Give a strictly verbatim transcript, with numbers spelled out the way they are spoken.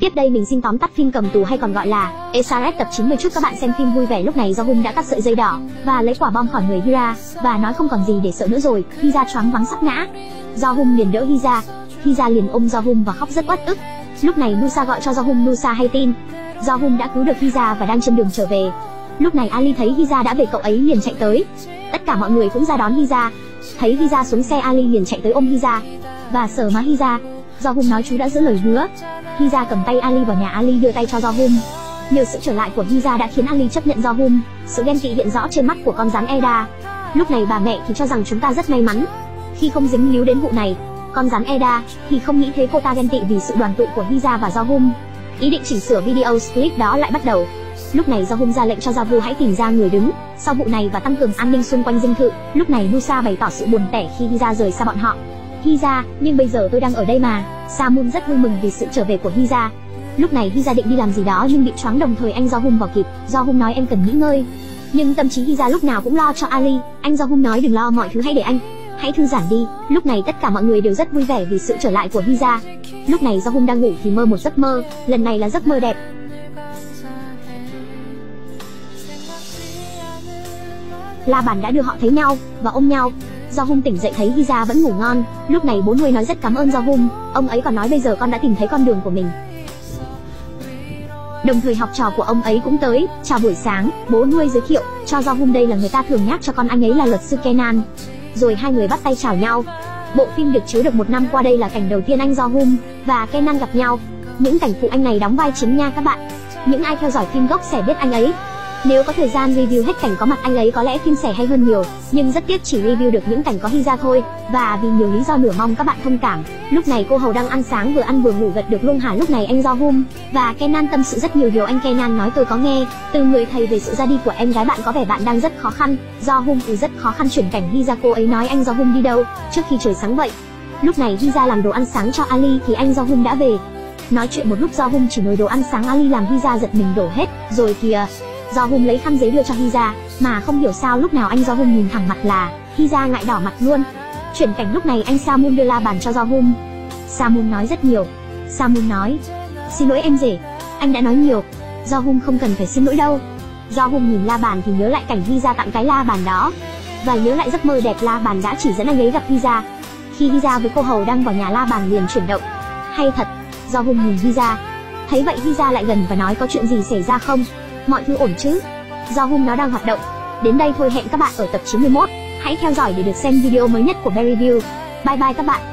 Tiếp đây mình xin tóm tắt phim Cầm Tù hay còn gọi là Esaret tập chín mươi chút các bạn xem phim vui vẻ. Lúc này Do-hun đã cắt sợi dây đỏ và lấy quả bom khỏi người Hira và nói không còn gì để sợ nữa rồi. Hira choáng váng sắp ngã. Do-hun liền đỡ Hira. Hira liền ôm Do-hun và khóc rất uất ức. Lúc này Nusa gọi cho Do-hun. Nusa hay tin Do-hun đã cứu được Hira và đang trên đường trở về. Lúc này Ali thấy Hira đã về, cậu ấy liền chạy tới. Tất cả mọi người cũng ra đón Hira. Thấy Hira xuống xe, Ali liền chạy tới ôm Hira và sờ má Hira. Do-hun nói chú đã giữ lời hứa. Hira cầm tay Ali vào nhà. Ali đưa tay cho Do-hun. Nhờ sự trở lại của Hira đã khiến Ali chấp nhận Do-hun. Sự ghen tị hiện rõ trên mắt của con rắn Eda. Lúc này bà mẹ thì cho rằng chúng ta rất may mắn khi không dính líu đến vụ này. Con rắn Eda thì không nghĩ thế, cô ta ghen tị vì sự đoàn tụ của Hira và Do-hun. Ý định chỉnh sửa video clip đó lại bắt đầu. Lúc này Do-hun ra lệnh cho Gia Vu hãy tìm ra người đứng sau vụ này và tăng cường an ninh xung quanh dinh thự. Lúc này Nusa bày tỏ sự buồn tẻ khi Hira rời xa bọn họ. Hira, nhưng bây giờ tôi đang ở đây mà. Samun rất vui mừng vì sự trở về của Hira. Lúc này Hira định đi làm gì đó nhưng bị choáng, đồng thời anh Do-hun vào kịp. Do-hun nói em cần nghỉ ngơi. Nhưng tâm trí Hira lúc nào cũng lo cho Ali. Anh Do-hun nói đừng lo, mọi thứ hãy để anh. Hãy thư giãn đi. Lúc này tất cả mọi người đều rất vui vẻ vì sự trở lại của Hira. Lúc này Do-hun đang ngủ thì mơ một giấc mơ. Lần này là giấc mơ đẹp. La Bàn đã đưa họ thấy nhau và ôm nhau. Do-hun tỉnh dậy thấy Hira vẫn ngủ ngon. Lúc này bố nuôi nói rất cảm ơn Do-hun. Ông ấy còn nói bây giờ con đã tìm thấy con đường của mình. Đồng thời học trò của ông ấy cũng tới. Chào buổi sáng, bố nuôi giới thiệu cho Do-hun đây là người ta thường nhắc cho con anh ấy là luật sư Kenan. Rồi hai người bắt tay chào nhau. Bộ phim được chiếu được một năm qua, đây là cảnh đầu tiên anh Do-hun và Kenan gặp nhau. Những cảnh phụ anh này đóng vai chính nha các bạn. Những ai theo dõi phim gốc sẽ biết anh ấy. Nếu có thời gian review hết cảnh có mặt anh ấy có lẽ phim sẽ hay hơn nhiều. Nhưng rất tiếc chỉ review được những cảnh có Hira thôi. Và vì nhiều lý do nữa mong các bạn thông cảm. Lúc này cô hầu đang ăn sáng, vừa ăn vừa ngủ gật được luôn hả. Lúc này anh Do-hun và Kenan tâm sự rất nhiều điều. Anh Kenan nói tôi có nghe từ người thầy về sự ra đi của em gái bạn, có vẻ bạn đang rất khó khăn. Do-hun ừ rất khó khăn. Chuyển cảnh Hira, cô ấy nói anh Do-hun đi đâu trước khi trời sáng vậy. Lúc này Hira làm đồ ăn sáng cho Ali thì anh Do-hun đã về. Nói chuyện một lúc Do-hun chỉ nồi đồ ăn sáng Ali làm Hira giật mình đổ hết rồi kìa. Do-hun lấy khăn giấy đưa cho Hira mà không hiểu sao lúc nào anh Do-hun nhìn thẳng mặt là Hira ngại đỏ mặt luôn. Chuyển cảnh lúc này anh Samun đưa La Bàn cho Do-hun. Samun nói rất nhiều. Samun nói xin lỗi em rể, anh đã nói nhiều. Do-hun không cần phải xin lỗi đâu. Do-hun nhìn La Bàn thì nhớ lại cảnh Hira tặng cái La Bàn đó và nhớ lại giấc mơ đẹp La Bàn đã chỉ dẫn anh ấy gặp Hira. Khi Hira với cô hầu đang vào nhà, La Bàn liền chuyển động. Hay thật. Do-hun nhìn Hira. Thấy vậy Hira lại gần và nói có chuyện gì xảy ra không? Mọi thứ ổn chứ? Do-hun nó đang hoạt động. Đến đây thôi, hẹn các bạn ở tập chín mươi mốt. Hãy theo dõi để được xem video mới nhất của Berry View. Bye bye các bạn.